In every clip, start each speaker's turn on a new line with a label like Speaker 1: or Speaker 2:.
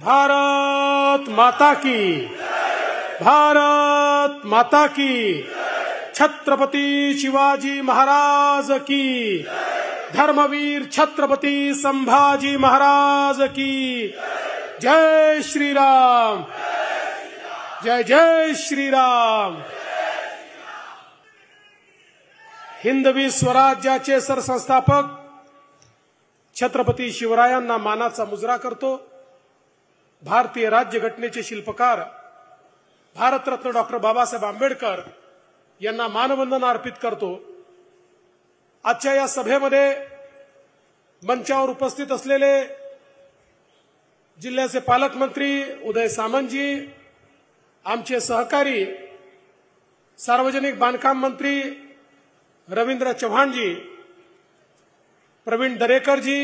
Speaker 1: भारत माता की, भारत माता की, छत्रपति शिवाजी महाराज की, धर्मवीर छत्रपति संभाजी महाराज की, जय श्री राम, जय जय श्री राम। हिंदवी स्वराज्याचे सरसंस्थापक छत्रपती शिवरायांना मानाचा मुजरा करतो। भारतीय राज्यघटनेचे शिल्पकार भारतरत्न डॉक्टर बाबासाहेब आंबेडकर यांना मानवंदना अर्पित करतो। आजच्या या सभेमध्ये मंचावर उपस्थित असलेले जिल्ह्याचे पालकमंत्री उदय सामंतजी, आमचे सहकारी सार्वजनिक बांधकाम मंत्री रवींद्र चव्हाणजी, प्रवीण दरेकरजी,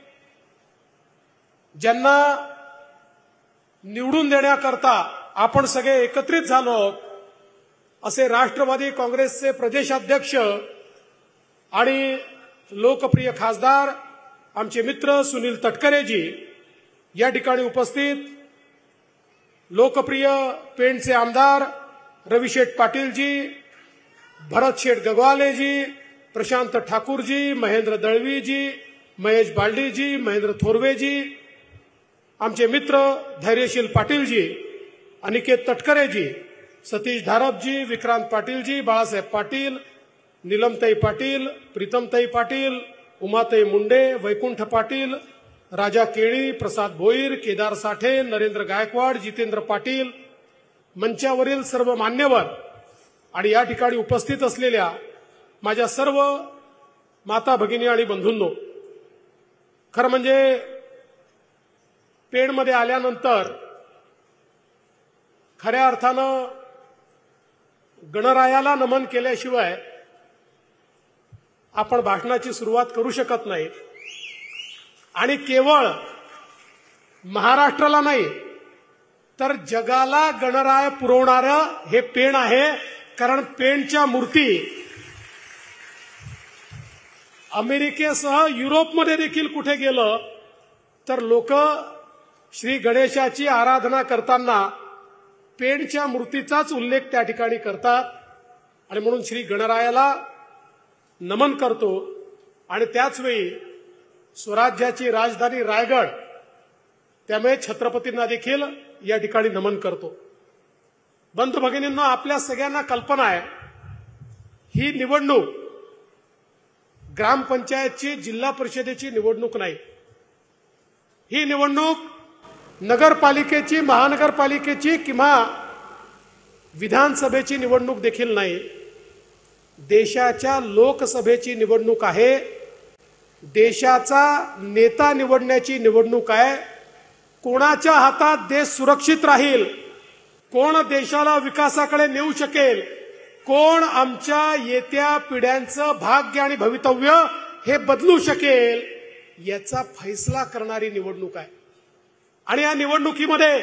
Speaker 1: ज्यांना निवडून देण्याकरता आपण सगळे एकत्रित झालो, असे राष्ट्रवादी काँग्रेसचे प्रदेशाध्यक्ष आणि लोकप्रिय खासदार आमचे मित्र सुनील तटकरेजी या ठिकाणी उपस्थित, लोकप्रिय पेणचे आमदार रविशेठ पाटीलजी, भरतशेठ गगवालेजी, प्रशांत ठाकूरजी, महेंद्र दळवीजी, महेश बालडीजी, महेंद्र थोरवेजी, आमचे मित्र धैर्यशील पाटीलजी, अनिकेत तटकरेजी, सतीश धारपजी, विक्रांत पाटीलजी, बाळासाहेब पाटील, नीलमताई पाटील, प्रीतमताई पाटील, उमाताई मुंडे, वैकुंठ पाटील, राजा केळी, प्रसाद भोईर, केदार साठे, नरेंद्र गायकवाड, जितेंद्र पाटील, मंचावरील सर्व मान्यवर आणि या ठिकाणी उपस्थित असलेल्या माझ्या सर्व माता भगिनी आणि बंधूंनो, खरं म्हणजे पेणमध्ये आल्यानंतर खऱ्या अर्थानं गणरायाला नमन केल्याशिवाय आपण भाषणाची सुरुवात करू शकत नाही। आणि केवळ महाराष्ट्राला नाही तर जगाला गणराय पुरवणारं हे पेण आहे। कारण पेणच्या मूर्ती अमेरिकेसह युरोपमध्ये देखील कुठे गेलं तर लोक श्री गणेशाची आराधना करताना पेणच्या मूर्तीचाच उल्लेख त्या ठिकाणी करतात आणि म्हणून श्री गणरायाला नमन करतो। आणि त्याचवेळी स्वराज्याची राजधानी रायगड, त्यामुळे छत्रपतींना देखील या ठिकाणी नमन करतो। बंधू भगिनींनो, आपल्या सगळ्यांना कल्पना आहे ही निवडणूक ग्रामपंचायतची, जिल्हा परिषदेची निवडणूक नाही। ही निवडणूक नगरपालिकेची, महानगरपालिकेची किंवा विधानसभेची निवडणूक देखील नाही, देशाच्या लोकसभेची निवडणूक आहे। देशाचा नेता निवडण्याची निवडणूक आहे। कोणाच्या हातात देश सुरक्षित राहील, कोण देशाला विकासाकडे नेऊ शकेल, कोण आमच्या येत्या पिढ्यांचं भाग्य आणि भवितव्य हे बदलू शकेल, याचा फैसला करणारी निवडणूक आहे। आणि या निवडणुकीमध्ये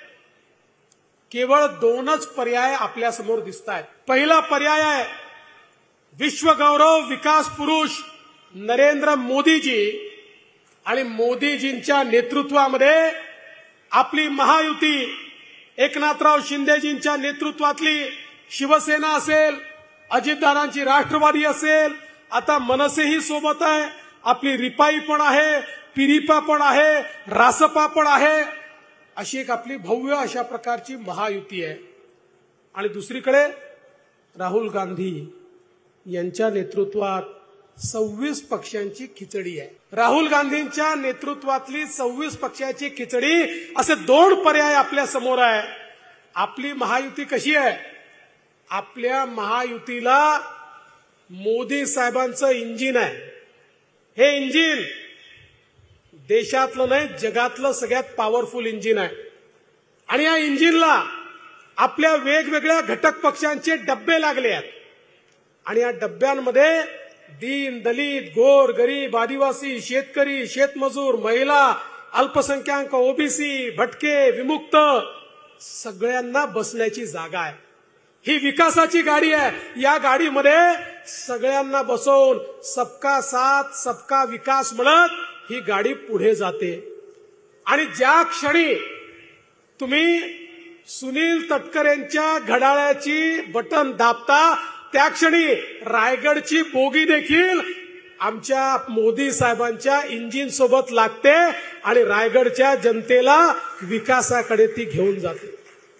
Speaker 1: केवळ दोनच पर्याय आपल्या समोर दिसतायत। पहिला पर्याय आहे विश्वगौरव विकास पुरुष नरेंद्र मोदीजी, आणि मोदीजींच्या नेतृत्वामध्ये आपली महायुती, एकनाथराव शिंदेजींच्या नेतृत्वातली शिवसेना असेल, अजितदादांची राष्ट्रवादी असेल, आता मनसेही सोबत आहे, आपली रिपाई पण आहे, पिरिपा पण आहे, रासपा पण आहे, अशी एक आपली भव्य अशा प्रकारची महायुती आहे। आणि दुसरीकडे राहुल गांधी यांच्या नेतृत्वात 26 पक्षांची खिचडी आहे। राहुल गांधींच्या नेतृत्वातली 26 पक्षाची खिचडी, असे दोन पर्याय आपल्या समोर आहे। आपली महायुती कशी आहे? आपल्या महायुतीला मोदी साहेबांचं इंजिन आहे। हे इंजिन देशातलं नाही, जगातलं सगळ्यात पॉवरफुल इंजिन आहे। आणि या इंजिनला आपल्या वेगवेगळ्या घटक पक्षांचे डब्बे लागले आहेत। आणि या डब्यांमध्ये दीन, दलित, गोर, गरीब, आदिवासी, शेतकरी, शेतमजूर, महिला, अल्पसंख्याक, ओबीसी, भटके, विमुक्त सगळ्यांना बसण्याची जागा आहे। ही विकासाची गाडी आहे। या गाडीमध्ये सगळ्यांना बसवून सबका साथ सबका विकास म्हणत ही गाडी पुढे जाते। आणि ज्या क्षणी तुम्ही सुनील तटकरेंच्या घड्याळाची बटन दाबता त्या क्षणी रायगडची बोगी देखील आमच्या मोदी साहेबांच्या इंजिन सोबत लागते आणि रायगडच्या जनतेला विकासाकडे ती घेऊन जाते.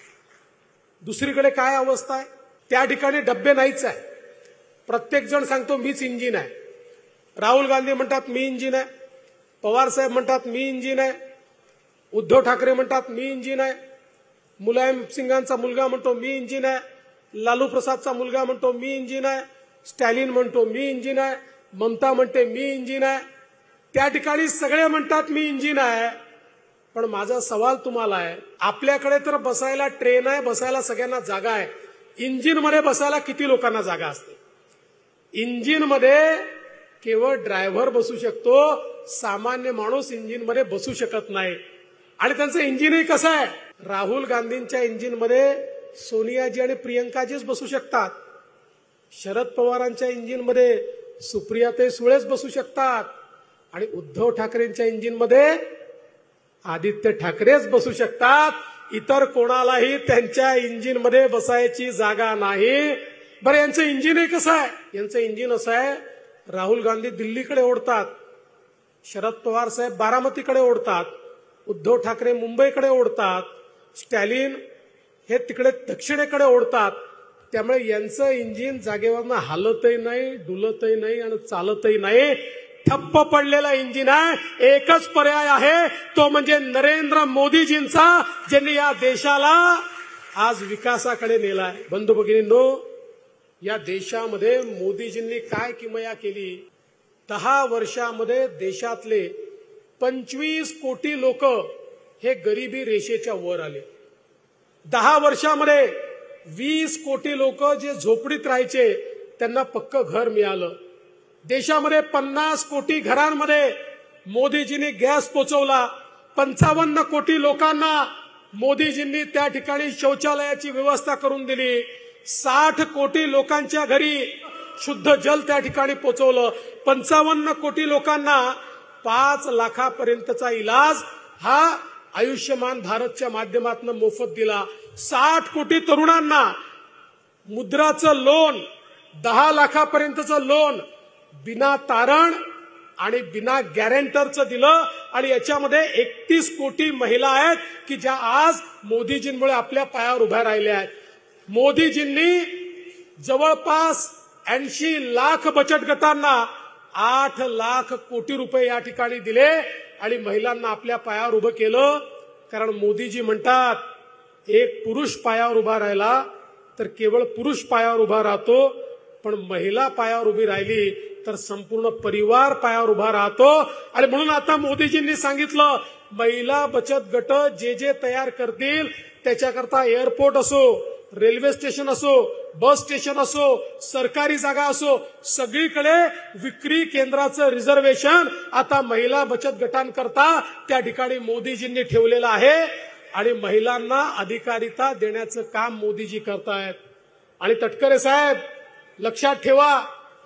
Speaker 1: दुसरीकडे काय अवस्था आहे? त्या ठिकाणी डब्बे नाहीच आहे. प्रत्येक जण सांगतो मीच इंजिन आहे. राहुल गांधी म्हणतात मी इंजिन आहे, पवार साहेब म्हणतात मी इंजिन आहे, उद्धव ठाकरे म्हणतात मी इंजिन आहे, मुलायम सिंगांचा मुलगा म्हणतो मी इंजिन आहे, लालू प्रसादचा मुलगा म्हणतो मी इंजिन आहे, स्टॅलिन म्हणतो मी इंजिन आहे, ममता म्हणते मी इंजिन आहे. त्या ठिकाणी सगळे म्हणतात मी इंजिन आहे. पण माझा सवाल तुम्हाला आहे, आपल्याकडे तर बसायला ट्रेन आहे, बसायला सगळ्यांना जागा आहे. इंजिन मध्ये बसायला किती लोकांना जागा असते? इंजिन मध्ये केवळ ड्रायव्हर बसू शकतो, सामान्य माणूस इंजिन मध्ये बसू शकत नाही. आणि त्यांचं इंजिनही कसं आहे? राहुल गांधींच्या इंजिन मध्ये सोनियाजी आणि प्रियंकाजीच बसू शकतात. शरद पवारांच्या इंजिन मध्ये सुप्रियाताई सुळेच बसू शकतात. आणि उद्धव ठाकरेंच्या इंजिन मध्ये आदित्य ठाकरेच बसू शकतात. इतर कोणालाही त्यांच्या इंजिन मध्ये बसायची जागा नाही. बरं, यांचं इंजिनही कसं आहे? यांचं इंजिन असं आहे, राहुल गांधी दिल्लीकडे ओढतात, शरद पवार साहेब बारामतीकडे ओढतात, उद्धव ठाकरे मुंबईकडे ओढतात, स्टॅलिन हे तिकडे दक्षिणेकडे ओढतात. त्यामुळे यांचं इंजिन जागेवरनं हालतही नाही, डुलतही नाही आणि चालतही नाही. ठप्प पडलेलं इंजिन आहे. एकच पर्याय आहे, तो म्हणजे नरेंद्र मोदीजींचा, ज्यांनी या देशाला आज विकासाकडे नेलाय. बंधू भगिनींनो, या देशामध्ये मोदीजींनी काय किमया केली? 10 वर्षामध्ये देशातले 25 कोटी लोक हे गरिबी रेषेच्या वर आले. 10 वर्षामध्ये 20 कोटी लोक जे झोपडीत राहायचे त्यांना पक्क घर मिळालं. देशामध्ये 50 कोटी घरांमध्ये मोदीजींनी गॅस पोचवला. 55 कोटी लोकांना मोदीजींनी त्या ठिकाणी शौचालयाची व्यवस्था करून दिली. 60 कोटी लोकांच्या घरी शुद्ध जल त्या ठिकाणी पोचवलं. 55 कोटी लोकांना 5 लाखापर्यंतचा इलाज हा आयुष्यमान भारतच्या माध्यमातून मोफत दिला. 60 कोटी तरुणांना मुद्राचं लोन, 10 लाखापर्यंतचं लोन बिना तारण आणि बिना गॅरेंटरचं दिलं. आणि याच्यामध्ये 31 कोटी महिला आहेत की ज्या आज मोदीजींमुळे आपल्या पायावर उभ्या राहिल्या आहेत. मोदीजींनी जवळपास 80 लाख बचत गटांना 8 लाख कोटी रुपये या ठिकाणी दिले आणि महिलांना आपल्या पायावर उभं केलं. कारण मोदीजी म्हणतात, एक पुरुष पायावर उभा राहिला तर केवळ पुरुष पायावर उभा राहतो, पण महिला पायावर उभी राहिली तर संपूर्ण परिवार पायावर उभा राहतो. आणि म्हणून आता मोदीजींनी सांगितलं, महिला बचत गट जे जे तयार करतील त्याच्याकरता एअरपोर्ट असो, रेल्वे स्टेशन असो, बस स्टेशन असो, सरकारी जागा असो, सगळीकडे विक्री केंद्राचं रिझर्वेशन आता महिला बचत गटांकरता त्या ठिकाणी मोदीजींनी ठेवलेलं आहे. आणि महिलांना अधिकारिता देण्याचं काम मोदीजी करतायत. आणि तटकरे साहेब, लक्षात ठेवा,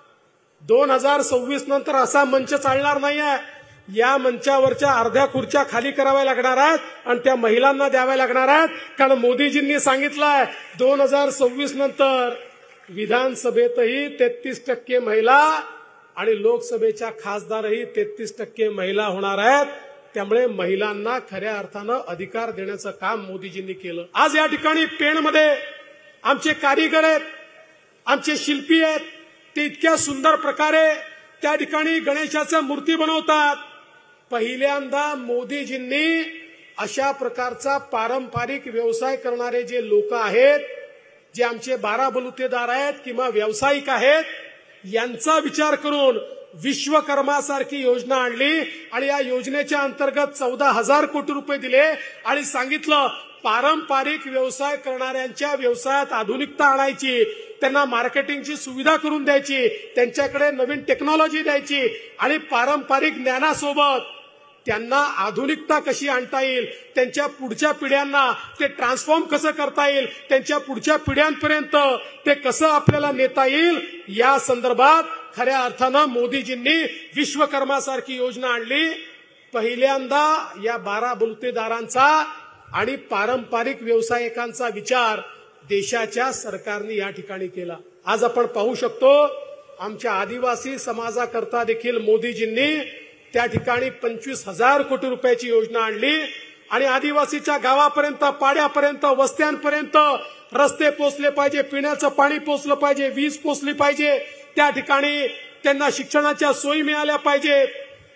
Speaker 1: 2026 नंतर असा मंच चालणार नाहीये. या मंचावरच्या अर्ध्या खुर्च्या खाली कराव्या लागणार आहेत आणि त्या महिलांना द्याव्या लागणार आहेत. कारण मोदीजींनी सांगितलंय 2026 नंतर विधानसभेतही 33% महिला आणि लोकसभेच्या खासदारही 33% महिला होणार आहेत. त्यामुळे महिलांना खऱ्या अर्थानं अधिकार देण्याचं काम मोदीजींनी केलं. आज या ठिकाणी पेणमध्ये आमचे कारीगर आहेत, आमचे शिल्पी आहेत, ते इतक्या सुंदर प्रकारे त्या ठिकाणी गणेशाच्या मूर्ती बनवतात. पहिल्यांदा मोदीजींनी अशा प्रकारचा पारंपरिक व्यवसाय करणारे जे लोक आहेत, जे आमचे 12 बलुतेदार आहेत किंवा व्यावसायिक आहेत, यांचा विचार करून विश्वकर्मासारखी योजना आणली आणि या योजनेच्या अंतर्गत 14,000 कोटी रुपये दिले आणि सांगितलं पारंपरिक व्यवसाय करणाऱ्यांच्या व्यवसायात आधुनिकता आणायची, त्यांना मार्केटिंगची सुविधा करून द्यायची, त्यांच्याकडे नवीन टेक्नॉलॉजी द्यायची आणि पारंपरिक ज्ञानासोबत त्यांना आधुनिकता कशी आणता येईल, त्यांच्या पुढच्या पिढ्यांना ते ट्रान्सफॉर्म कसं करता येईल, त्यांच्या पुढच्या पिढ्यांपर्यंत ते कसं आपल्याला नेता येईल, या संदर्भात खऱ्या अर्थानं मोदीजींनी विश्वकर्मासारखी योजना आणली. पहिल्यांदा या 12 बलुतेदारांचा आणि पारंपरिक व्यावसायिकांचा विचार देशाच्या सरकारने या ठिकाणी केला। आज आपण पाहू शकतो आमच्या आदिवासी समाजाकरता देखील मोदीजींनी त्या ठिकाणी 25,000 कोटी रुपयाची योजना आणली आणि आदिवासीच्या गावापर्यंत, पाड्यापर्यंत, वस्त्यांपर्यंत रस्ते पोचले पाहिजे, पिण्याचं पाणी पोचलं पाहिजे, वीज पोचली पाहिजे, त्या ठिकाणी त्यांना शिक्षणाच्या सोयी मिळाल्या पाहिजेत।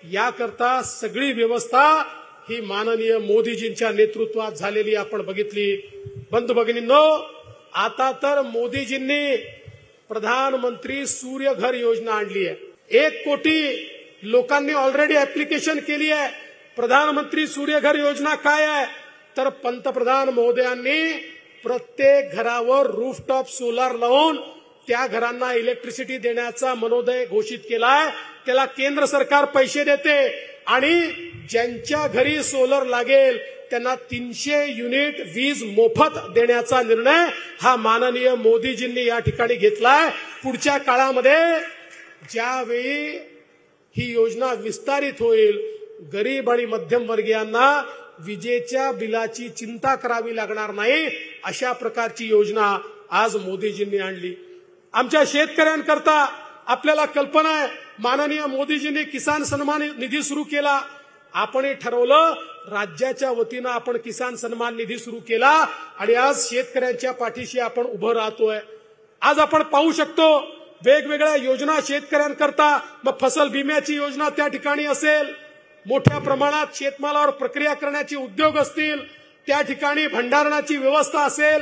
Speaker 1: याकरता सगळी व्यवस्था ही माननीय मोदीजींच्या नेतृत्वात झालेली आपण बघितली। बंधू भगिनींनो, आता तर मोदीजींनी प्रधानमंत्री सूर्य घर योजना आणली आहे। 1 कोटी लोकांनी ऑलरेडी ऍप्लिकेशन केली आहे। प्रधानमंत्री सूर्य घर योजना काय आहे तर पंतप्रधान महोदयांनी प्रत्येक घरावर रूफटॉप सोलार लावून त्या घरांना इलेक्ट्रिसिटी देण्याचा मनोदय घोषित केलाय। त्याला केंद्र सरकार पैसे देते आणि ज्यांच्या घरी सोलर लागेल त्यांना 300 युनिट वीज मोफत देण्याचा निर्णय हा माननीय मोदीजींनी या ठिकाणी घेतलाय। पुढच्या काळामध्ये ज्यावेळी ही योजना विस्तारित होईल, गरीब आणि मध्यमवर्गीयांना विजेच्या बिलाची चिंता करावी लागणार नाही, अशा प्रकारची योजना आज मोदीजींनी आणली। आमच्या शेतकऱ्यांकरता आपल्याला कल्पना आहे, माननीय मोदीजींनी किसान सन्मान निधी सुरू केला। आपणही ठरवलं राज्याच्या वतीनं आपण किसान सन्मान निधी सुरू केला आणि आज शेतकऱ्यांच्या पाठीशी आपण उभं राहतोय। आज आपण पाहू शकतो वेगवेगळ्या योजना शेतकऱ्यांकरता, मग फसल विम्याची योजना त्या ठिकाणी असेल, मोठ्या प्रमाणात शेतमालावर प्रक्रिया करण्याचे उद्योग असतील, त्या ठिकाणी भंडारणाची व्यवस्था असेल,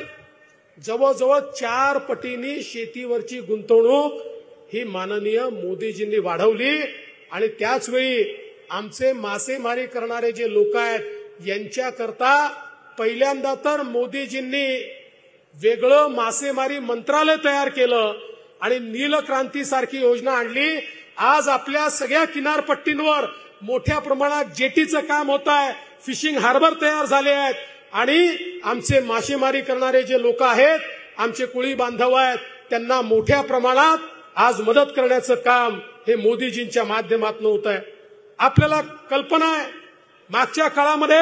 Speaker 1: जवळजवळ 4 पटींनी शेतीवरची गुंतवणूक ही माननीय मोदीजींनी वाढवली आणि त्याचवेळी आमचे मासेमारी करणारे जे लोक आहेत यांच्याकरता पहिल्यांदा तर मोदीजींनी वेगळं मासेमारी मंत्रालय तयार केलं आणि नीलक्रांतीसारखी योजना आणली। आज आपल्या सगळ्या किनारपट्टींवर मोठ्या प्रमाणात जेटीचं काम होत आहे, फिशिंग हार्बर तयार झाले आहेत आणि आमचे मासेमारी करणारे जे लोक आहेत, आमचे कुळी बांधव आहेत, त्यांना मोठ्या प्रमाणात आज मदत करण्याचं काम हे मोदीजींच्या माध्यमातून होत आहे। आपल्याला कल्पना आहे मागच्या काळामध्ये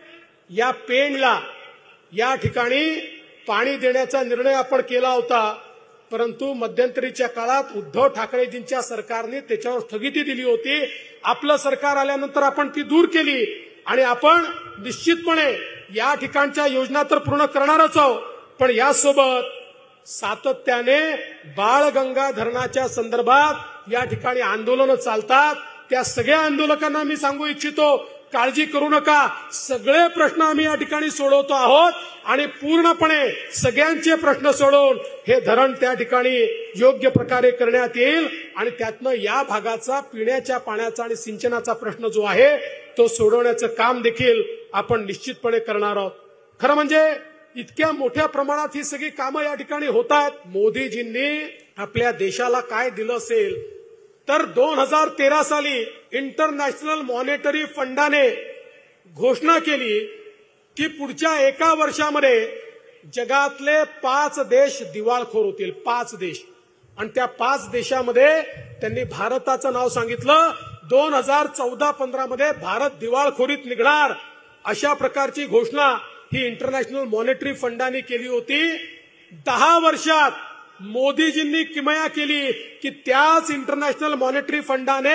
Speaker 1: या पेणला या ठिकाणी पाणी देण्याचा निर्णय आपण केला होता, परंतु मध्यंतरीच्या काळात उद्धव ठाकरेजींच्या सरकारने त्याच्यावर स्थगिती दिली होती। आपलं सरकार आल्यानंतर आपण ती दूर केली आणि आपण निश्चितपणे या ठिकाणच्या योजना तर पूर्ण करणारच आहोत, पण यासोबत सातत्याने बाळगंगा धरणाच्या संदर्भात या ठिकाणी आंदोलनं चालतात। त्या सगळ्या आंदोलकांना मी सांगू इच्छितो, काळजी करू नका, सगळे प्रश्न आम्ही या ठिकाणी सोडवतो आहोत आणि पूर्णपणे सगळ्यांचे प्रश्न सोडवून हे धरण त्या ठिकाणी योग्य प्रकारे करण्यात येईल आणि त्यातनं या भागाचा पिण्याच्या पाण्याचा आणि सिंचनाचा प्रश्न जो आहे तो सोडवण्याचं काम देखील आपण निश्चितपणे करणार आहोत। खरं म्हणजे इतक्या मोठ्या प्रमाणात ही सगळी कामं या ठिकाणी होत आहेत। मोदीजींनी आपल्या देशाला काय दिलं असेल तर 2013 साली इंटरनॅशनल मॉनिटरी फंडाने घोषणा केली की पुढच्या 1 वर्षामध्ये जगातले 5 देश दिवाळखोर होतील, 5 देश, आणि त्या 5 देशामध्ये त्यांनी भारताचं नाव सांगितलं। 2014-15 मध्ये भारत दिवाळखोरीत निघणार अशा प्रकारची घोषणा ही इंटरनॅशनल मॉनिटरी फंडाने केली होती। 10 वर्षात मोदीजींनी किमया केली की त्याच इंटरनॅशनल मॉनिटरी फंडाने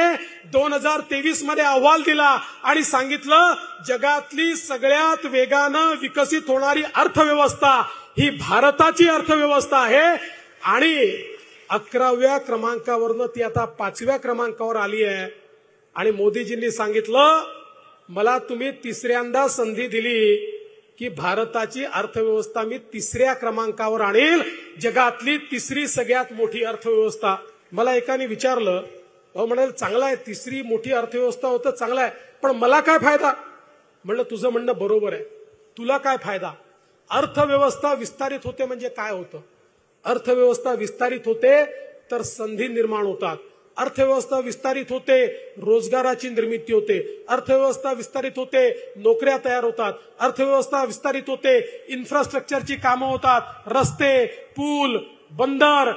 Speaker 1: 2023 मध्ये अहवाल दिला आणि सांगितलं जगातली सगळ्यात वेगानं विकसित होणारी अर्थव्यवस्था ही भारताची अर्थव्यवस्था आहे आणि 11व्या क्रमांकावरनं ती आता 5व्या क्रमांकावर आली आहे। आणि मोदीजींनी सांगितलं मला तुम्ही 3ऱ्यांदा संधी दिली की भारताची अर्थव्यवस्था मी 3ऱ्या क्रमांकावर आणेल, जगातली 3री सगळ्यात मोठी अर्थव्यवस्था। मला एकाने विचारलं, अहो म्हणाल चांगला आहे, 3री मोठी अर्थव्यवस्था होतं चांगला आहे, पण मला काय फायदा? म्हणलं तुझं म्हणणं बरोबर आहे, तुला काय फायदा? अर्थव्यवस्था विस्तारित होते म्हणजे काय होतं? अर्थव्यवस्था विस्तारित होते तर संधी निर्माण होतात, अर्थव्यवस्था विस्तारित होते रोजगाराची निर्मिती होते, अर्थव्यवस्था विस्तारित होते नोकऱ्या तयार होतात, अर्थव्यवस्था विस्तारित होते इन्फ्रास्ट्रक्चरची कामं होतात, रस्ते, पूल, बंदर,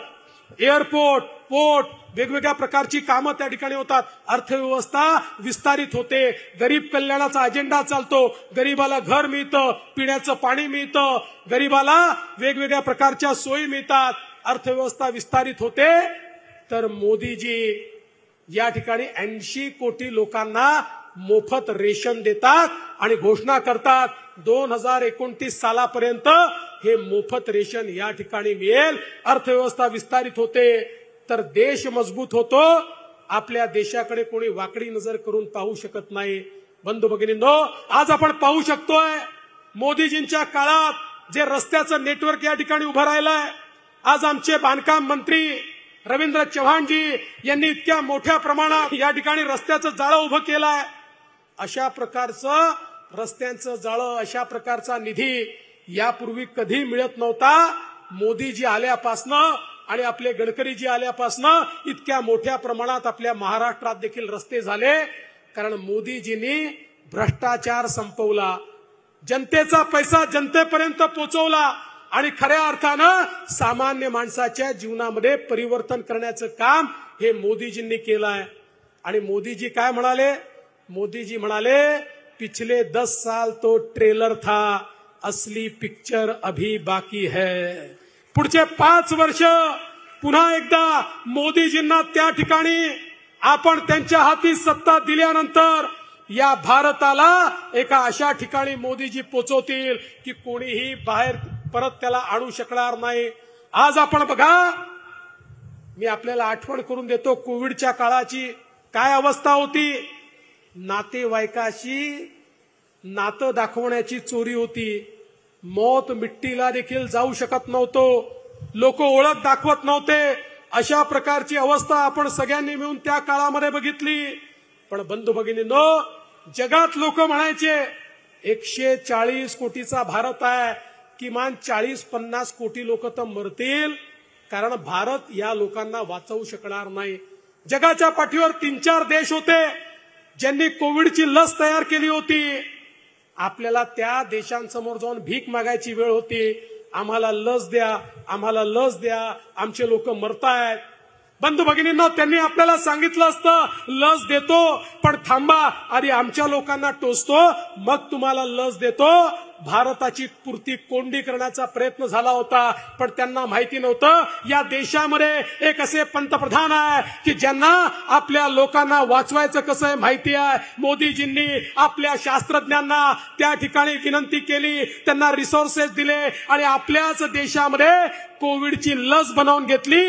Speaker 1: एअरपोर्ट, पोर्ट, वेगवेगळ्या प्रकारची कामं त्या ठिकाणी होतात. अर्थव्यवस्था विस्तारित होते. गरीब कल्याणाचा अजेंडा चालतो. गरीबाला घर मिळतं, पिण्याचं पाणी मिळतं, गरीबाला वेगवेगळ्या प्रकारच्या सोयी मिळतात. अर्थव्यवस्था विस्तारित होते. तर मोदीजी या ठिकाणी 80 कोटी लोकांना मोफत रेशन देतात आणि घोषणा करतात 2029 सालापर्यंत हे मोफत रेशन या ठिकाणी मिळेल. अर्थव्यवस्था विस्तारित होते तर देश मजबूत होतो. आपल्या देशाकडे कोणी वाकडी नजर करून पाहू शकत नाही. बंधू भगिनींनो, आज आपण पाहू शकतोय मोदीजींच्या काळात जे रस्त्याचं नेटवर्क या ठिकाणी उभं राहिलंय. आज आमचे बांधकाम मंत्री रवींद्र चव्हाणजी यांनी इतक्या मोठ्या प्रमाणात या ठिकाणी रस्त्याचं जाळं उभं केलंय. अशा प्रकारचं रस्त्यांचं जाळं, अशा प्रकारचा निधी यापूर्वी कधी मिळत नव्हता. मोदीजी आल्यापासनं आणि आपले गडकरीजी आल्यापासनं इतक्या मोठ्या प्रमाणात आपल्या महाराष्ट्रात देखील रस्ते झाले. कारण मोदीजींनी भ्रष्टाचार संपवला, जनतेचा पैसा जनतेपर्यंत पोहोचवला आणि खऱ्या अर्थानं सामान्य माणसाच्या जीवनामध्ये परिवर्तन करण्याचं काम हे मोदीजींनी केलं आहे. आणि मोदीजी काय म्हणाले? मोदीजी म्हणाले, पिछले 10 साल तो ट्रेलर था, असली पिक्चर अभी बाकी है. पुढचे 5 वर्ष पुन्हा एकदा मोदीजींना त्या ठिकाणी आपण त्यांच्या हाती सत्ता दिल्यानंतर या भारताला एका अशा ठिकाणी मोदीजी पोचवतील की कोणीही बाहेर परत त्याला आणू शकणार नाही. आज आपण बघा, मी आपल्याला आठवण करून देतो कोविडच्या काळाची काय अवस्था होती. नातेवाईकाशी नातं दाखवण्याची चोरी होती. मौत मिट्टीला देखील जाऊ शकत नव्हतो. लोक ओळख दाखवत नव्हते. अशा प्रकारची अवस्था आपण सगळ्यांनी मिळून त्या काळामध्ये बघितली. पण बंधू भगिनींनो, जगात लोक म्हणायचे 140 कोटीचा भारत आहे, किमान 40-50 कोटी लोक तर मरतील, कारण भारत या लोकांना वाचवू शकणार नाही. जगाच्या पाठीवर 3-4 देश होते ज्यांनी कोविडची लस तयार केली होती. आपल्याला त्या देशांसमोर जाऊन भीक मागायची वेळ होती. आम्हाला लस द्या, आम्हाला लस द्या, आमचे लोक मरतायत. बंधू भगिनींनो, त्यांनी आपल्याला सांगितलं असतं लस देतो, पण थांबा, आधी आमच्या लोकांना टोचतो, मग तुम्हाला लस देतो. भारताची पुरती कोंडी करण्याचा प्रयत्न झाला होता. पण त्यांना माहिती नव्हतं या देशामध्ये एक असे पंतप्रधान आहे की ज्यांना आपल्या लोकांना वाचवायचं कसं आहे माहिती आहे. मोदीजींनी आपल्या शास्त्रज्ञांना त्या ठिकाणी विनंती केली, त्यांना रिसोर्सेस दिले आणि आपल्याच देशामध्ये कोविडची लस बनवून घेतली.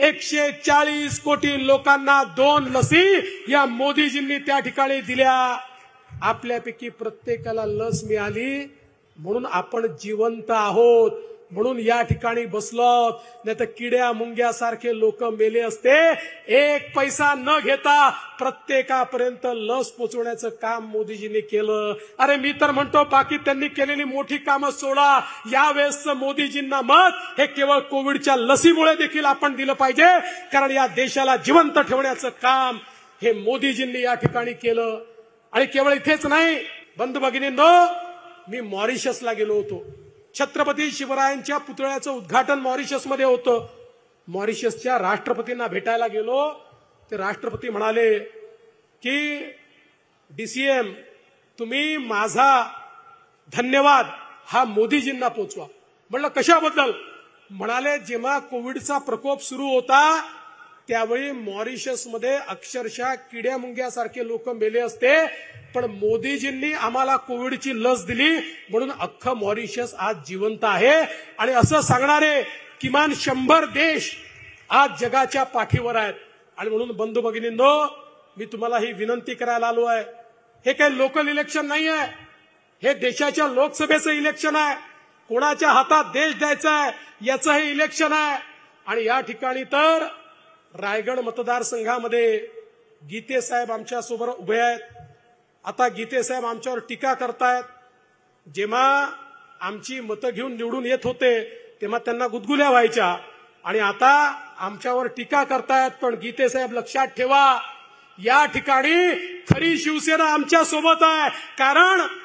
Speaker 1: 140 कोटी लोकांना 2 लसी या मोदीजींनी त्या ठिकाणी दिल्या. आपल्यापैकी प्रत्येकाला लस मिळाली म्हणून आपण जिवंत आहोत, म्हणून या ठिकाणी बसलो. नाही तर किड्या मुंग्यासारखे लोक मेले असते. 1 पैसा न घेता प्रत्येकापर्यंत लस पोचवण्याचं काम मोदीजींनी केलं. अरे मी तर म्हणतो बाकी त्यांनी केलेली मोठी कामं सोडा, यावेळेसचं मोदीजींना मत हे केवळ कोविडच्या लसीमुळे देखील आपण दिलं पाहिजे. कारण या देशाला जिवंत ठेवण्याचं काम हे मोदीजींनी या ठिकाणी केलं. आणि केवळ इथेच नाही बंधू भगिनींनो, मी मॉरिशसला गेलो होतो. छत्रपती शिवरायांच्या पुतळ्याचं उद्घाटन मॉरिशसमध्ये होतं. मॉरिशसच्या राष्ट्रपतींना भेटायला गेलो. ते राष्ट्रपती म्हणाले की डीसीएम, तुम्ही माझा धन्यवाद हा मोदीजींना पोचवा. म्हणलं कशाबद्दल? म्हणाले जेव्हा कोविडचा प्रकोप सुरू होता त्यावेळी मॉरिशसमध्ये अक्षरशः किड्या मुंग्यासारखे लोक मेले असते, पण मोदीजींनी आम्हाला कोविडची लस दिली म्हणून अख्खं मॉरिशस आज जिवंत आहे. आणि असं सांगणारे किमान 100 देश आज जगाच्या पाठीवर आहेत. आणि म्हणून बंधू भगिनींनो, मी तुम्हाला ही विनंती करायला आलो आहे. हे काही लोकल इलेक्शन नाही आहे, हे देशाच्या लोकसभेचं इलेक्शन आहे. कोणाच्या हातात देश द्यायचा आहे याचं हे इलेक्शन आहे. आणि या ठिकाणी तर रायगड मतदारसंघामध्ये गीते साहेब आमच्या सोबत उभे आहेत. आता गीते साहेब आमच्यावर टीका करतायत. जेव्हा आमची मतं घेऊन निवडून येत होते तेव्हा त्यांना गुदगुल्या व्हायच्या आणि आता आमच्यावर टीका करतायत. पण गीते साहेब लक्षात ठेवा, या ठिकाणी खरी शिवसेना आमच्या सोबत आहे. कारण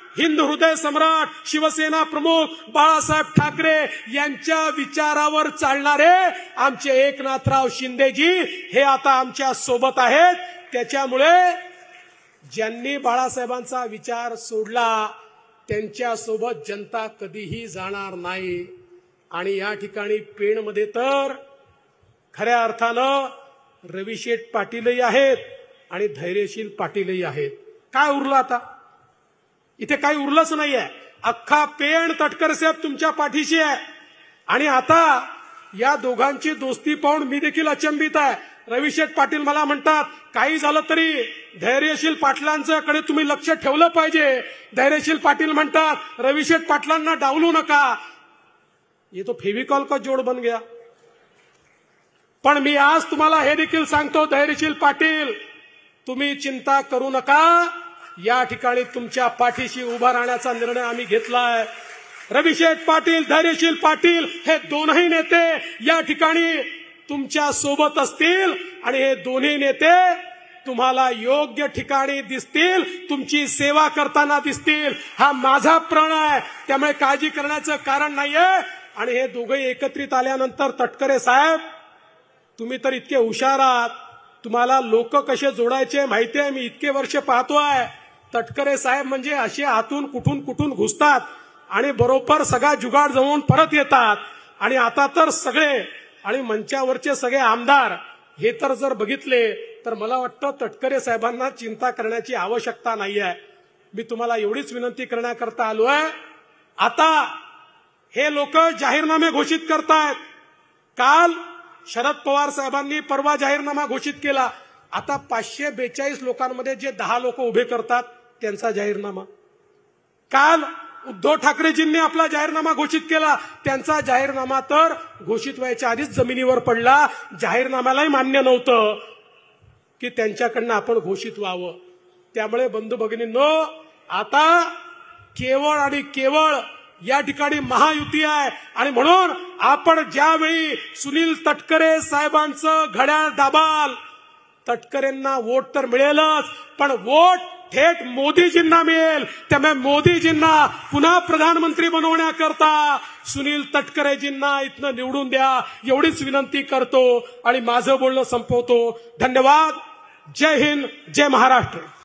Speaker 1: हिंद हृदय सम्राट शिवसेना प्रमुख बाळासाहेब ठाकरे यांच्या विचारावर चालणारे आमचे एकनाथराव शिंदेजी हे आता आमच्या सोबत आहेत. त्याच्यामुळे ज्यांनी बाळासाहेबांचा विचार सोडला त्यांच्यासोबत जनता कधीही जाणार नाही. आणि या ठिकाणी पेणमध्ये तर खऱ्या अर्थानं रविशेठ पाटीलही आहेत आणि धैर्यशील पाटीलही आहेत. काय उरलं आता? इथे काही उरलंच नाहीये. अख्खा पेण तटकरे साहेब तुमच्या पाठीशी आहे. आणि आता या दोघांची दोस्ती पाहून मी देखील अचंबित आहे. रविशेठ पाटील मला म्हणतात काही झालं तरी धैर्यशील पाटलांच्याकडे तुम्ही लक्ष ठेवलं पाहिजे. धैर्यशील पाटील म्हणतात रविशेठ पाटलांना डावलू नका. ये तो फेविकॉल का जोड बन गया. पण मी आज तुम्हाला हे देखील सांगतो धैर्यशील पाटील तुम्ही चिंता करू नका. या ठिकाणी तुमच्या पाठीशी उभा राहण्याचा निर्णय आम्ही घेतलाय. रविशेठ पाटील धैर्यशील पाटील हे दोनही नेते या ठिकाणी तुमच्या सोबत असतील आणि हे दोन्ही नेते तुम्हाला योग्य ठिकाणी दिसतील, तुमची सेवा करताना दिसतील. हा माझा प्रण आहे. त्यामुळे काळजी करण्याचं कारण नाहीये. आणि हे दोघे एकत्रित आल्यानंतर तटकरे साहेब तुम्ही तर इतके हुशार आहात. तुम्हाला लोक कसे जोडायचे माहिती आहे. मी इतके वर्ष पाहतोय. तटकरे साहेब म्हणजे असे आतून कुठून कुठून घुसतात आणि बरोबर सगळा जुगाड जमवून परत येतात. आणि आता तर सगळे आणि मंचावरचे सगळे आमदार हे तर जर बघितले तर मला वाटतं तटकरे साहेबांना चिंता करण्याची आवश्यकता नाहीये. मी तुम्हाला एवढीच विनंती करण्याकरता आलोय. आता हे लोक जाहीरनामे घोषित करतायत. काल शरद पवार साहेबांनी परवा जाहीरनामा घोषित केला. आता 542 लोकांमध्ये जे 10 लोक उभे करतात त्यांचा जाहीरनामा. काल उद्धव ठाकरेजींनी आपला जाहीरनामा घोषित केला. त्यांचा जाहीरनामा तर घोषित व्हायच्या आधीच जमिनीवर पडला. जाहीरनाम्यालाही मान्य नव्हतं की त्यांच्याकडनं आपण घोषित व्हावं. त्यामुळे बंधू भगिनींनो आता केवळ आणि केवळ या ठिकाणी महायुती आहे. आणि म्हणून आपण ज्यावेळी सुनील तटकरे साहेबांचं घड्याळ दाबाल तटकरेंना वोट तर मिळेलच पण वोट थेट मोदीजींना मिळेल. त्यामुळे मोदीजींना पुन्हा प्रधानमंत्री बनवण्याकरता सुनील तटकरेजींना इथनं निवडून द्या एवढीच विनंती करतो आणि माझं बोलणं संपवतो. धन्यवाद. जय हिंद, जय महाराष्ट्र.